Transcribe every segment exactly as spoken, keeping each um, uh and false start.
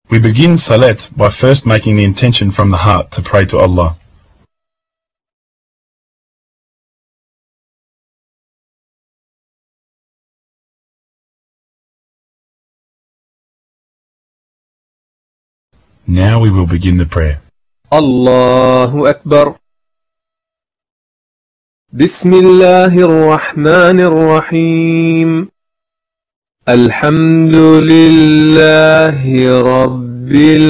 We begin Salat by first making the intention from the heart to pray to Allah. Now we will begin the prayer. الله أكبر. بسم الله الرحمن الرحيم. الحمد لله رب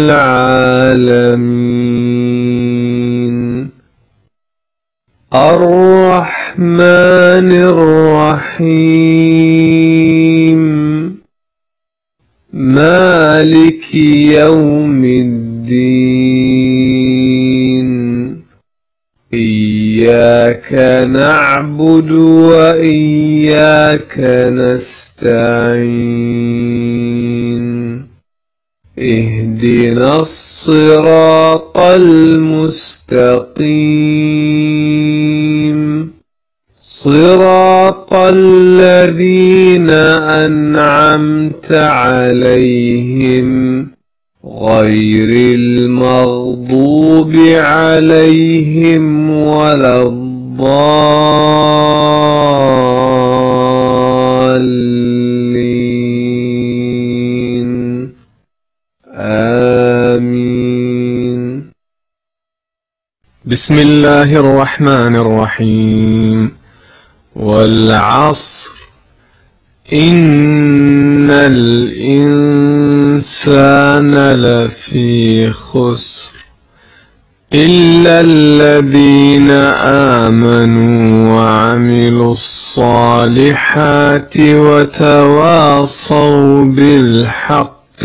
العالمين. الرحمن الرحيم. مالك يوم الدين. إياك نعبد وإياك نستعين. اهدنا الصراط المستقيم. صراط الذين أنعمت عليهم غير المغضوب عليهم ولا الضالين. آمين. بسم الله الرحمن الرحيم. والعصر إن الإنسان لفي خسر إلا الذين آمنوا وعملوا الصالحات وتواصوا بالحق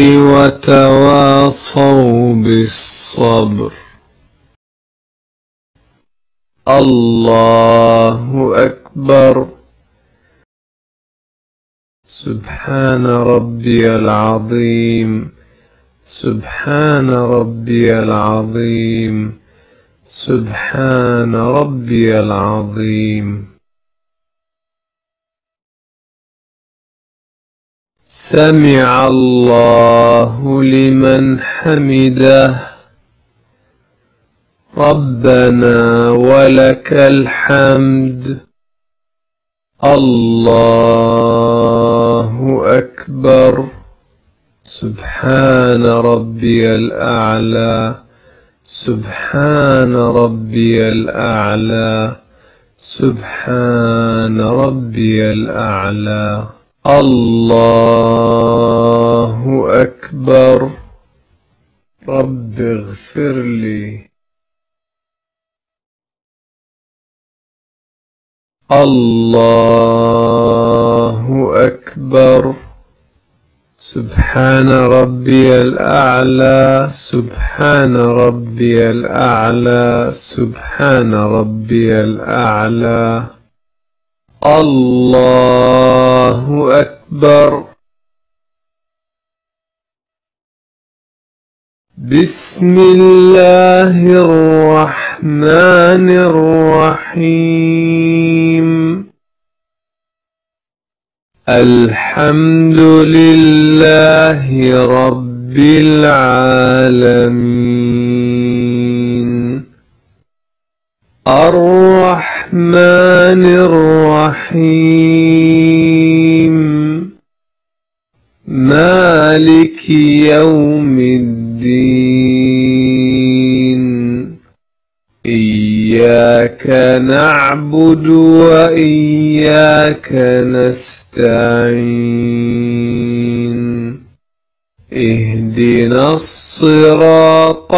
وتواصوا بالصبر. الله أكبر. سبحان ربي العظيم. سبحان ربي العظيم. سبحان ربي العظيم. سمع الله لمن حمده. ربنا ولك الحمد. الله أكبر. سبحان ربي الأعلى. سبحان ربي الأعلى. سبحان ربي الأعلى. الله أكبر. رب اغفر لي. الله أكبر. سبحان ربي الأعلى. سبحان ربي الأعلى. سبحان ربي الأعلى. الله أكبر. بسم الله الرحمن الرحيم. الحمد لله رب العالمين. الرحمن الرحيم. مالك يوم الدين. إياك نعبد وإياك نستعين. اهدنا الصراط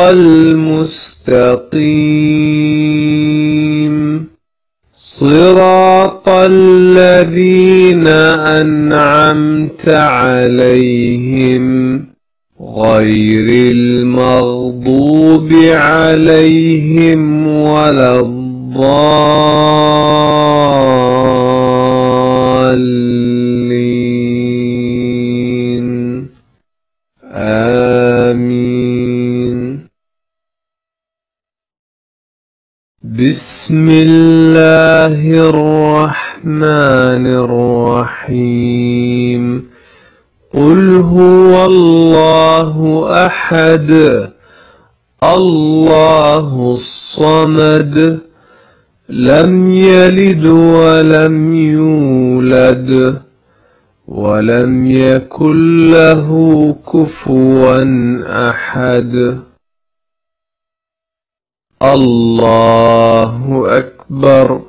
المستقيم. صراط الذين أنعمت عليهم غير المغضوب عليهم ولا الضالين. آمين. بسم الله الرحمن الرحيم. قل هو الله أحد الله الصمد لم يلد ولم يولد ولم يكن له كفوا أحد. الله أكبر.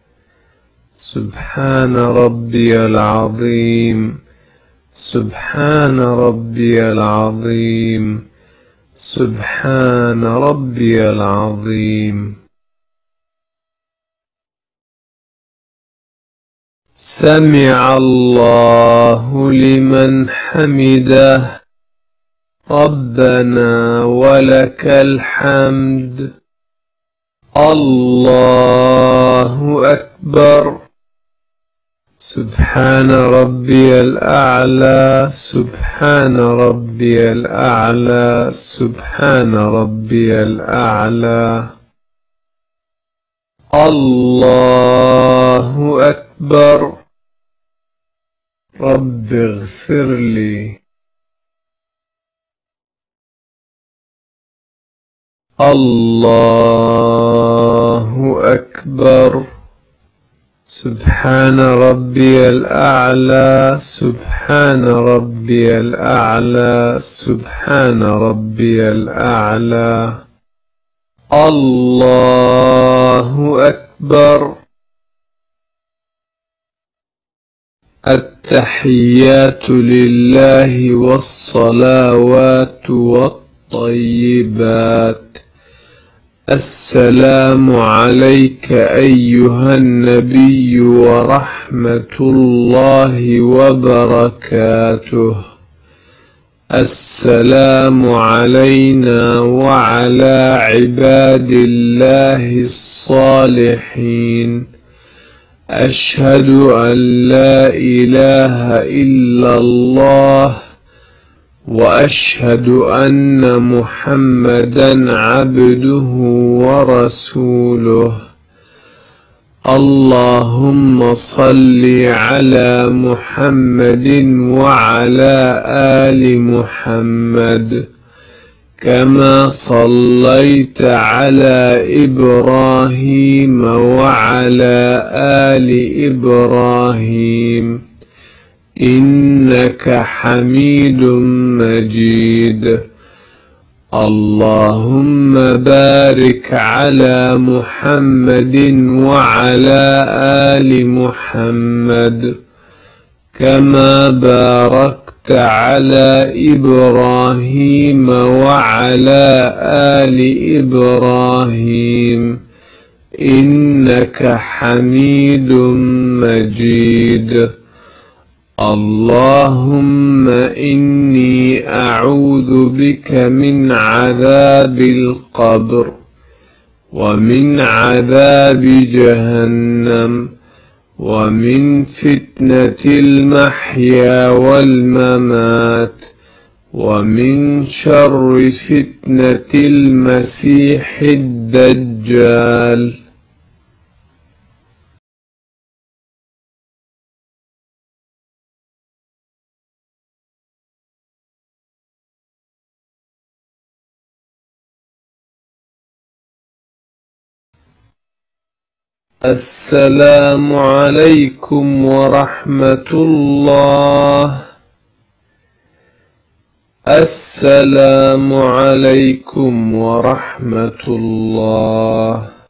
سبحان ربي العظيم سبحان ربي العظيم سبحان ربي العظيم. سمع الله لمن حمده ربنا ولك الحمد. الله أكبر. سبحان ربي الأعلى سبحان ربي الأعلى سبحان ربي الأعلى. الله أكبر. رب اغفر لي. الله أكبر. سبحان ربي الأعلى سبحان ربي الأعلى سبحان ربي الأعلى. الله أكبر. التحيات لله والصلوات والطيبات. السلام عليك أيها النبي ورحمة الله وبركاته. السلام علينا وعلى عباد الله الصالحين. أشهد أن لا إله إلا الله وأشهد أن محمدا عبده ورسوله. اللهم صل على محمد وعلى آل محمد كما صليت على إبراهيم وعلى آل إبراهيم إنك حميد مجيد. اللهم بارك على محمد وعلى آل محمد كما باركت على إبراهيم وعلى آل إبراهيم إنك حميد مجيد. اللهم إني أعوذ بك من عذاب القبر ومن عذاب جهنم ومن فتنة المحيا والممات ومن شر فتنة المسيح الدجال. السلام عليكم ورحمة الله. السلام عليكم ورحمة الله.